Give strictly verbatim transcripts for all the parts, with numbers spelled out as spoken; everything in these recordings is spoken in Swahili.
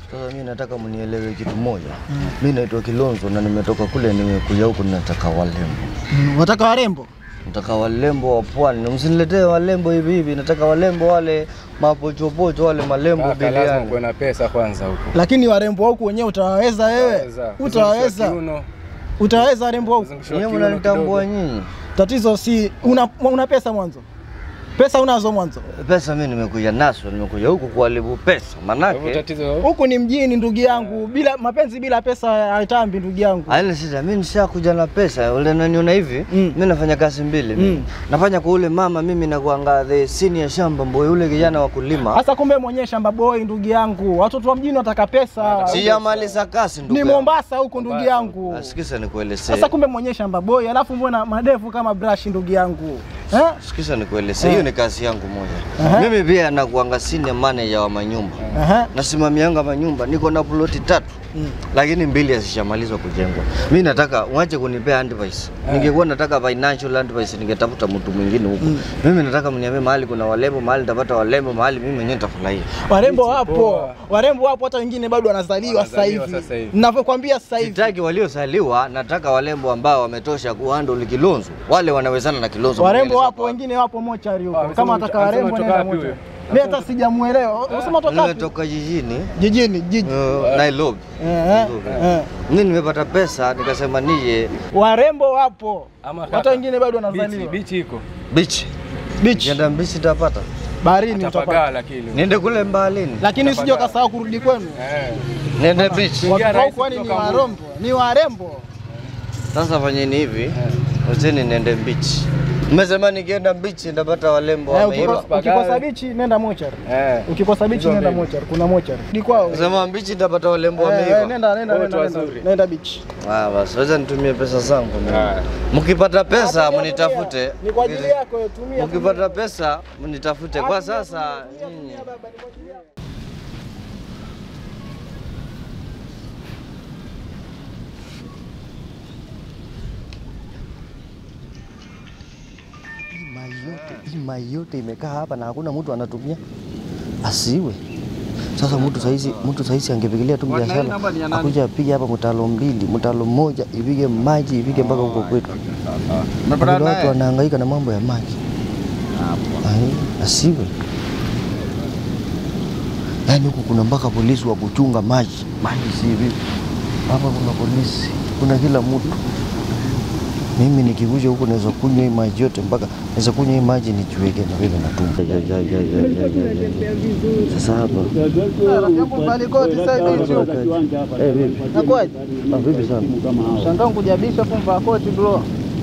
Sasa mimi nataka mnielewe kitu moja. Mm. Mimi naitwa Kilonzo na nimetoka kule nimekuja huku nataka warembo. Mm. Unataka warembo? Nataka warembo wa pwani. Msiniletee warembo hivi hivi. Nataka warembo wale mapochopocho wale malembo biliani. Lazima uwe na pesa kwanza huko. Lakini warembo huko wenyewe utawaweza wewe? Utawaweza? Utawaweza warembo huko? Yeye mnanitambua nyinyi. Tatizo si una, una pesa mwanzo. Pesa unazo mwanzo? Pesa mimi nimekuja naso, nimekuja huku kuharibu pesa. Manake huku ni mjini ndugu yangu, bila mapenzi bila pesa haitambi ndugu yangu. Haina shida, mimi nishakuja na pesa. Ule unaniona hivi, mm. mimi nafanya kazi mbili mimi. Mm. Nafanya kwa ule mama mimi na kuangaa the senior shamba boy ule kijana wa kulima. Sasa kumbe mwenyewe shamba boy ndugu yangu. Watoto wa mjini wataka pesa. Sijamaliza kazi ndugu. Ni Mombasa huko ndugu yangu. Asikiza nikuelezee. Sasa kumbe mwenyewe shamba boy, alafu mbona madevu kama brush ndugu yangu. Eh? Sikiza nikuelezee. Hiyo ni kazi yangu moja. Uh -huh. Mimi pia nakuanga senior manager wa manyumba. Uh -huh. Nasimamianga manyumba, niko na ploti tatu. Mm. Lakini mbili hazishamalizwa kujengwa. Mimi nataka uache kunipea advice. Uh -huh. Ningekuwa nataka financial advice ningetafuta mtu mwingine huko. Mm. Mimi nataka mniambie mahali kuna warembo, mahali nitapata warembo, mahali mimi mwenyewe nitafurahia. Warembo wapo. Warembo wapo, hata wengine bado wanazaliwa sasa hivi. Ninavyokuambia sasa hivi. Sitaki waliozaliwa, nataka warembo ambao wametosha kuhandle Kilonzo. Wale wanawezana na Kilonzo. Warembo wapo, wengine wapo mochari huko. Kama nataka warembo nenda mochari. Mimi hata sijamuelewa. Unasema toka wapi? Nimetoka jijini. Jijini, jiji. Uh, Nairobi. Eh. Eh. Mimi nimepata pesa nikasema nije. Warembo wapo. Hata wengine bado wanazaliwa. Beach iko. Beach. Beach. Nenda beach utapata. Baharini utapata. Lakini. Nende kule baharini. Lakini usije ukasahau kurudi kwenu. Eh. Nenda beach. Kwani ni warembo? Ni warembo. Sasa fanyeni hivi. Useni nende beach. Mmesema nikienda beach ndapata warembo wameiba. Ukikosa beach nenda mochari. Eh. Ukikosa beach nenda mochari. Kuna mochari. Ni kwao. Sema beach ndapata warembo wameiba. Eh, nenda nenda nenda. Nenda beach. Ah basi, wacha nitumie pesa zangu mimi. Mkipata pesa mnitafute. Ni kwa ajili yako, tumia. Mkipata pesa mnitafute kwa sasa. Nyinyi. Mai yote imekaa hapa na hakuna mtu anatumia, asiwe. Sasa mtu saizi mtu saizi angepigilia tu biashara akuja apige hapa mtalo mbili, mtalo mmoja ipige maji ipige mpaka huko kwetu. Watu wanahangaika na mambo ya maji. Ai, asiwe. Yaani huko kuna mpaka polisi wa kuchunga maji. Maji si hivi. Hapa kuna polisi, kuna kila mtu. Mimi nikikuja huko naweza kunywa hii maji yote mpaka naweza kunywa hii maji nijiweke na vile na tumbo. Sasa hapa. Rafiki bali koti sasa hivi. Eh vipi? Nakwaje? Ah vipi sana. Shangaa kujabisha kumpa koti bro.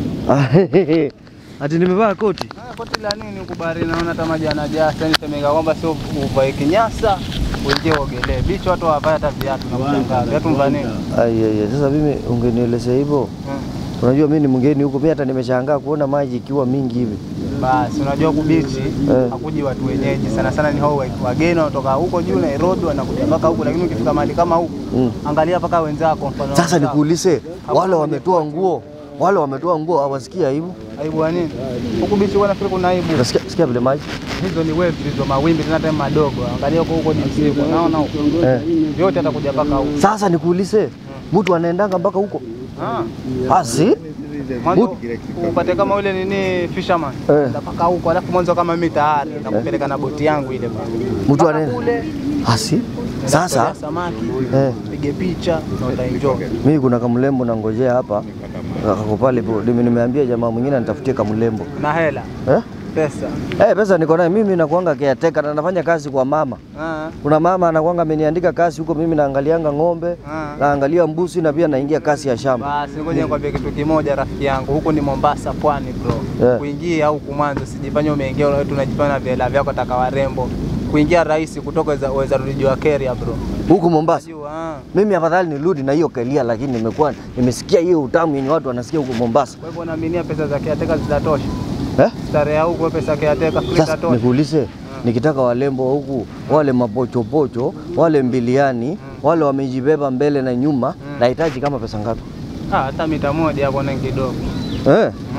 Ati nimevaa koti. Ah koti la nini huko baharini naona hata maji yanajaa. Sasa nisemeka kwamba sio uvae kinyasa. Uingie ogelee. Bicho watu hawavai hata viatu na mshangaa. Viatu mva nini? Ai ai sasa mimi ungenielezea hivyo. Unajua mimi ni mgeni huko, mimi hata nimeshangaa kuona maji ikiwa mingi hivi. Basi unajua kubichi eh, hakuji watu wenyeji sana sana, ni hao wageni kutoka huko juu Nairobi wanakuja mpaka huko, lakini ukifika mahali kama huko mm, angalia paka wenzako mfano. Sasa nikuulize, wale wametoa nguo, wale wametoa nguo hawasikia aibu? Aibu nini? Huko bichi wanafikiri kuna aibu. Nasikia sikia vile maji. Hizo ni wave hizo mawimbi tena tena madogo. Angalia huko huko ni msimu. Unaona huko. Eh. Yote atakuja mpaka huko. Sasa nikuulize, mtu hmm, anaendanga mpaka huko? Ah. Basi mwanzo upate kama ule nini fisherman eh, mpaka huko, alafu mwanzo kama mimi tayari nakupeleka na boti yangu ile mtu anaenda kule. Basi sasa samaki eh, pige picha na utaenjoy. Mimi kuna kamlembo na ngojea hapa kako pale po, nimeambia jamaa mwingine anitafutie kamlembo na hela eh, pesa eh, pesa niko nayo mimi, nakuanga caretaker na nafanya kazi kwa mama. Ah. Kuna mama anakuanga ameniandika kazi huko, mimi naangalianga ng'ombe, ah, naangalia mbuzi na pia naingia kazi ya shamba. Basi ngoja nikwambie kitu kimoja rafiki yangu, huko ni Mombasa pwani bro. Yeah. Kuingia au kumwanzo sijifanye umeingia wewe, tunajipana vile vyako taka warembo. Kuingia rahisi, kutoka weza rudi wa Keria bro. Huko Mombasa. Ah. Mimi afadhali nirudi na hiyo Keria, lakini nimekuwa nimesikia hiyo utamu yenye watu wanasikia huko Mombasa. Kwa hivyo naaminia pesa za kiateka zitatosha. Eh? Starehe huko pesa kiateka zitatosha. Nikuulize, hmm, nikitaka walembo huku, wale mapocho pocho, wale mbiliani, hmm, wale wamejibeba mbele na nyuma, hmm, nahitaji kama pesa ngapi? Ah, hata mita moja hapo na kidogo. Eh? Hmm.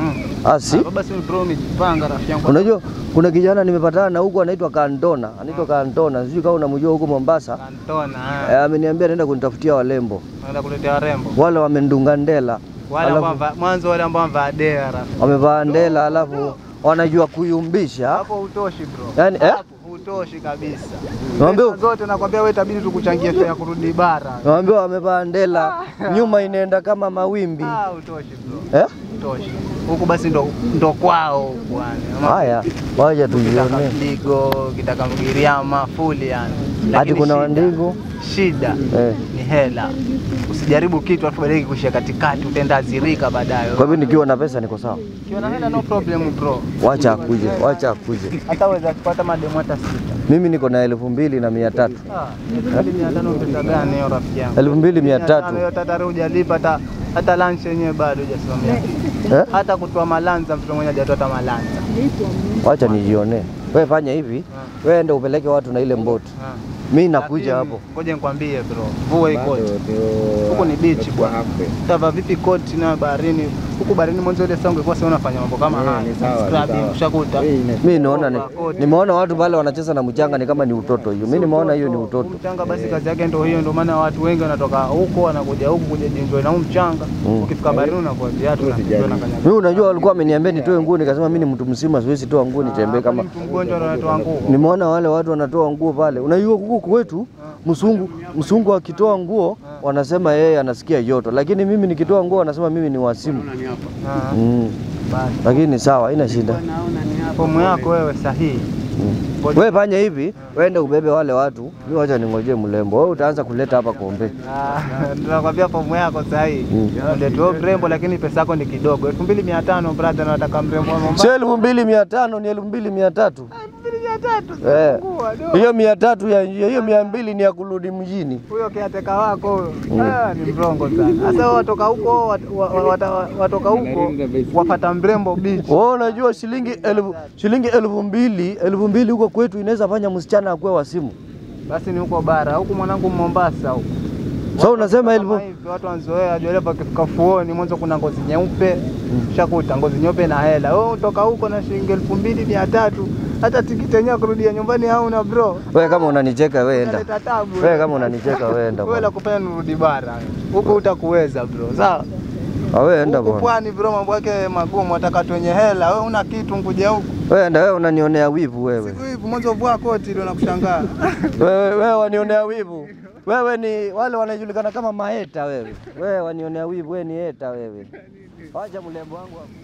Ah, si? Baba si bro umejipanga rafiki yangu. Unajua kuna kijana nimepatana na huko anaitwa Cantona, anaitwa Cantona. Sijui kama unamjua huko Mombasa. Cantona. Eh, ameniambia naenda kunitafutia warembo. Naenda kuletea warembo. Wale wamendunga ndela. Wale ambao mwanzo wale ambao wamevaa dera rafiki. Wamevaa ndela alafu wanajua kuyumbisha. Hapo utoshi bro. Yaani eh? Utoshi kabisa. Naambia zote nakwambia wewe itabidi tukuchangie fare ya kurudi bara. Naambia wamevaa ndela, nyuma inaenda kama mawimbi. Ah, utoshi bro. Eh? Utoshi. Huko basi ndo ndo kwao bwana. Haya, waje tujione. Ndigo, kitaka mgiriama fully yani. Hadi kuna wandigo. Shida eh, ni hela. Usijaribu kitu afu baadaye kushia katikati utaenda azirika baadaye. Kwa hivyo nikiwa na pesa niko sawa. Kiwa na hela no problem bro. Wacha akuje, wacha akuje. Hata weza kupata mademu hata sita. Mimi niko na elfu mbili na mia tatu. Ah, elfu mbili mia tano pesa gani hiyo rafiki yangu? elfu mbili mia tatu. Hiyo tayari hujalipa hata hata lunch yenyewe bado hujasimamia. Eh? Hata kutoa malanza mtu mmoja hajatoa hata malanza. Wacha nijione. Wewe fanya hivi, wewe enda upeleke watu na ile mboti. Mimi nakuja hapo. Ngoja nikwambie bro. Vua hii koti. Huko ni beach bwana. Tava vipi koti na baharini? Huko baharini mwanzo ile sangu ilikuwa sio unafanya mambo kama haya. Scrubbing ushakuta. Mimi naona ni, nimeona watu pale wanacheza na mchanga ni kama ni utoto hiyo. Mimi nimeona hiyo ni utoto. Mchanga basi kazi yake ndio hiyo, ndio maana watu wengi wanatoka huko wanakuja huku kuja enjoy na mchanga. Ukifika baharini unakuwa viatu na kitu na kanya. Mimi unajua walikuwa wameniambia nitoe nguo, nikasema mimi ni mtu mzima siwezi toa nguo nitembee kama mtu mgonjwa ndio anatoa nguo. Nimeona wale watu wanatoa nguo pale. Unajua huko kwetu msungu msungu akitoa nguo wanasema yeye anasikia joto, lakini mimi nikitoa nguo wanasema mimi ni wasimu. Mm. Lakini sawa, haina shida. Fomu yako wewe sahihi. Mm. Wewe fanya hivi, wewe ubebe wale watu, mimi wacha ningojee mlembo. Wewe utaanza kuleta hapa kombe. Ah, nakwambia fomu yako sahihi. Ndio tu mrembo lakini pesa yako ni kidogo. elfu mbili mia tano brother, nataka mrembo wa Mombasa. Sio elfu mbili mia tano ni elfu mbili mia tatu. elfu mbili mia tatu. Eh. Hiyo mia tatu ya hiyo mia mbili ni ya kurudi mjini. Huyo kiateka wako huyo. Ah, ni mrongo sana. Sasa watoka huko watoka huko wapata mrembo beach. Wewe unajua shilingi elfu shilingi elfu mbili, elfu mbili huko kwetu inaweza fanya msichana akue wasimu. Basi ni huko bara, huko mwanangu Mombasa huko. So unasema elfu watu wanzoea ajole pakifika fuoni mwanzo kuna ngozi nyeupe, shakuta ngozi nyeupe na hela. Wewe utoka huko na shilingi elfu mbili mia tatu. Hata tikiti yenyewe kurudia nyumbani hauna bro. Wewe kama unanicheka wewe enda. Wewe kama unanicheka wewe enda. Wewe la kufanya nirudi bara. Huko utakuweza bro. Sawa? Wewe enda bwana. Pwani bro mambo yake magumu, wataka wenye hela. Wewe una kitu nguje huko. Wewe enda, wewe unanionea wivu wewe. Siku hivi mwanzo vua koti ndio nakushangaa. Wewe wewe wanionea wivu. Wewe ni wale wanajulikana kama maheta wewe. Wewe wanionea wivu, wewe ni heta wewe. Acha mlembo wangu hapo.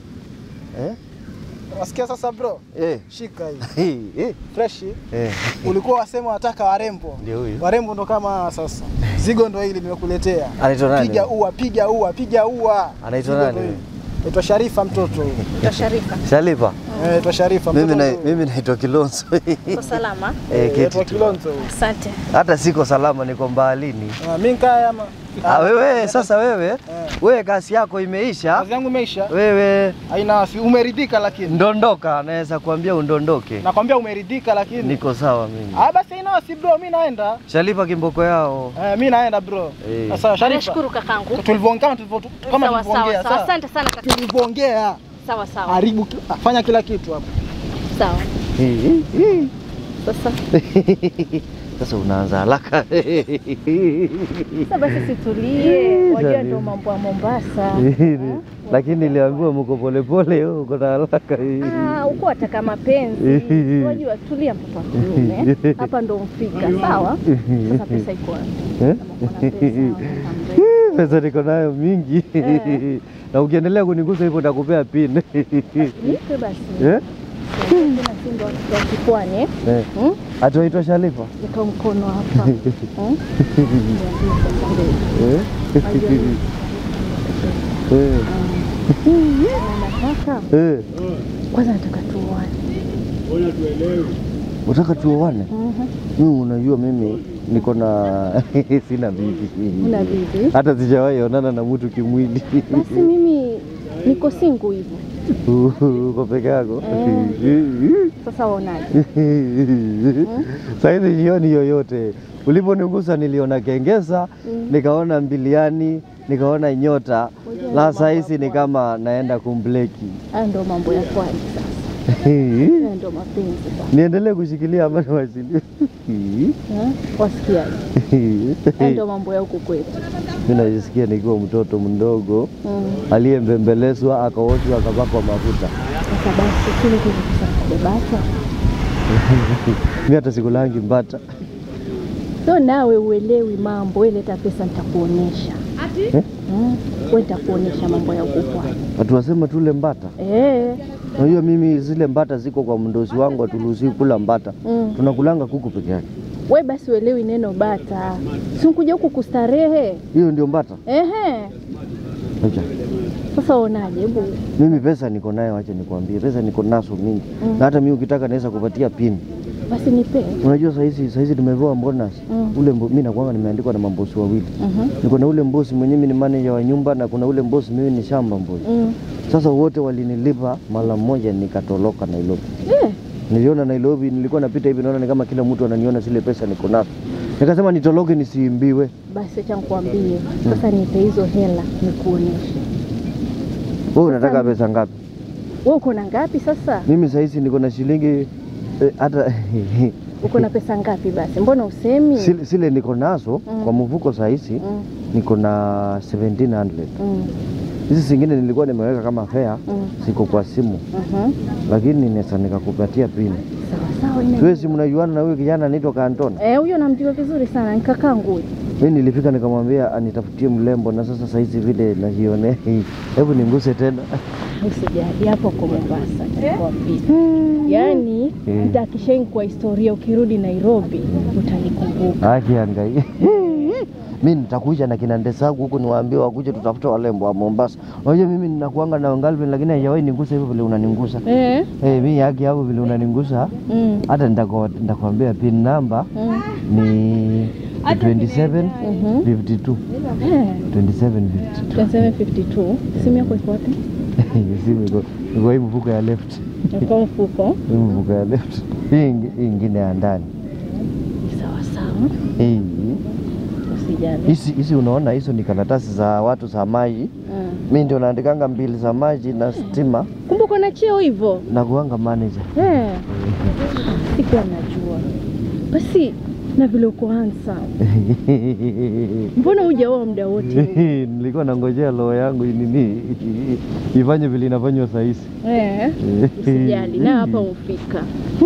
Eh? Wasikia sasa bro? Eh. Shika hii. Eh. Fresh. Eh. Ulikuwa wasema unataka warembo. Ndio huyo. Warembo ndo kama sasa. Zigo ndo hili nimekuletea. Anaitwa nani? Piga ua, piga ua, piga ua. Anaitwa nani? Anaitwa Sharifa mtoto. Anaitwa Sharifa. Sharifa. Eh, anaitwa Sharifa mtoto. Mimi na mimi naitwa Kilonzo. Uko salama? Eh, anaitwa Kilonzo. Asante. Hata siko salama, niko mbalini. Ah, mimi kaya ama. Ah, wewe sasa wewe wewe kazi yako imeisha. Kazi yangu imeisha. Wewe haina si umeridhika lakini. Ndondoka, naweza kuambia undondoke. Nakwambia umeridhika lakini. Niko sawa mimi. Ah, basi ina si bro, mimi naenda. Sharifa kimboko yao. Eh, mimi naenda bro. Hey. Sasa Sharifa. Nashukuru kakangu. Tulivyoongea tulivyo kama tulivyoongea sawa. Asante sana kakangu. Tulivyoongea. Sawa sawa. Haribu fanya kila kitu hapo. Sawa. Sasa Sasa unaanza haraka. Sasa basi situlie. Wajua ndio mambo ya Mombasa. Lakini niliambiwa mko pole pole, uko na haraka hii. Ah, uko ataka mapenzi. Wajua tulia mtoto wa kiume. Hapa ndo mfika, sawa? Sasa pesa iko wapi? Pesa niko nayo mingi. Na ukiendelea kunigusa hivyo nitakupea pin. Nipe basi. Eh? Kuna simba wa Kipwani eh? Hmm? Atoitwa Sharifa. Nika mkono hapa. Hmm? Eh? Eh. Nataka. Eh. Kwanza nataka tuoane. Ngoja tuelewe. Unataka tuoane? Mhm. Mimi unajua mimi niko na sina bibi. Una bibi? Hata sijawahi onana na mtu kimwili. Basi mimi niko single hivyo. Uko peke yako? Sasa waonaje? Sasa jioni yoyote. Uliponigusa niliona kengesa, mm. nikaona mbiliani, nikaona nyota. Na sasa hizi ni kama naenda kumbleki. Haya ndio mambo ya kwani sasa. Haya ndio mapenzi sasa. Niendelee kushikilia amani wasili. Eh? Wasikiaje? Haya ndio mambo ya huko kwetu. Mimi najisikia nikiwa mtoto mdogo, mm. aliyembembelezwa akaoshwa akapakwa mafuta. Sasa basi kile kile bata. Mimi hata sikulangi bata. So nawe uelewi mambo, wewe leta pesa nitakuonesha. Ati? Eh? Mm. Wewe nitakuonesha mambo ya ukubwa. Watu wasema tule mbata? Eh. Na hiyo mimi zile mbata ziko kwa mndosi wangu aturuhusi kula mbata. Mm. Tunakulanga kuku peke yake. Wewe basi uelewi neno bata. Si ukuja huku kustarehe. Hiyo ndio mbata? Ehe. Acha. Sasa unaje hebu? Mimi pesa niko nayo, acha nikwambie. Pesa niko nazo mingi. Mm. Na hata mimi ukitaka naweza kupatia pin. Basi nipe. Unajua saa hizi saa hizi tumevoa bonus. Mm. Ule mimi na kwanga nimeandikwa na mambosi wawili. Uh -huh. Niko na ule mbosi mwenyewe mimi ni manager wa nyumba na kuna ule mbosi mimi ni shamba mbosi. Mm. Sasa wote walinilipa mara moja nikatoroka Nairobi. Eh. Niliona Nairobi, nilikuwa napita hivi naona ni kama kila mtu ananiona zile pesa niko nazo. Nikasema nitoroke nisiimbiwe. Basi acha nikwambie. Sasa mm. nipe hizo hela nikuoneshe. Wewe unataka pesa ngapi? Wewe uko na ngapi sasa? Mimi sasa hizi niko na shilingi hata eh, uko na pesa ngapi basi? Mbona usemi? Sile, sile niko nazo mm. kwa mfuko sasa hizi mm. niko na seventeen hundred. Mm. Hizi zingine nilikuwa nimeweka kama fare mm. siko kwa simu. Mhm. Uh -huh. Lakini nesa nikakupatia pin. Sawa sawa ina. Wewe si mnajuana na huyo kijana anaitwa Cantona? Eh, huyo namjua vizuri sana, nikakangu. Mimi nilifika nikamwambia anitafutie mlembo na sasa sasa hizi vile najione. Hebu ninguse tena. Usijali hapo kwa Mombasa nikwambia. Hmm. Yaani hmm. nitakishaini kwa historia ukirudi Nairobi utanikumbuka. Haki angai. Mimi nitakuja na kina ndesagu huko niwaambie wakuje tutafuta walembo wa Mombasa. Unajua mimi ninakuanga na Ngalvin lakini haijawahi ningusa hivyo vile unaningusa. Eh. Eh, mimi haki hapo vile unaningusa. Mm. Hata nitakwambia pin number mm. ni twenty-seven fifty-two. Eh. twenty-seven fifty-two. twenty-seven fifty-two. Simu yako iko wapi? Simu iko iko hivi mfuko ya left. Iko mfuko? Hivi mfuko ya left. Hii nyingine ya ndani. Sawa sawa. Eh. Usijali. Hizi hizi unaona hizo ni karatasi za watu za maji. Mm. Mimi ndio naandikanga mbili za maji na stima. Kumbe uko na cheo hivyo? Na kuanga manager. Eh. Sikuwa najua. Basi na vile uko handsome. Mbona hujaoa muda wote? Nilikuwa nangojea roho yangu nini ifanye vile inafanywa saa hizi. Eh. Usijali na hapa umefika.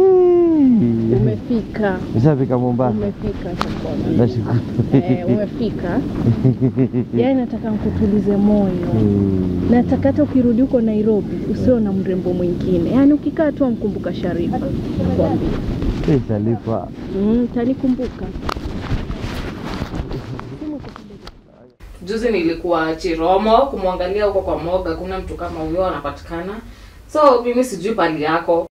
Umefika. Umefika Mombasa. Umefika sasa. Nashukuru. Eh, umefika. Yaani nataka nikutulize moyo. Nataka hata ukirudi huko Nairobi usiwe na mrembo mwingine. Yaani ukikaa tu amkumbuka Sharifa. Nakwambia. Eh, Sharifa. Mm, tanikumbuka. Juzi nilikuwa Chiromo kumwangalia huko kwa Moga, kuna mtu kama huyo anapatikana. So mimi sijui pali yako.